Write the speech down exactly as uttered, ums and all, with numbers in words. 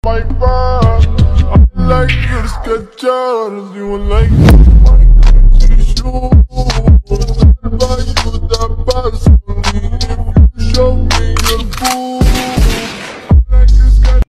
my back. I like your Skechers, you like my shoes.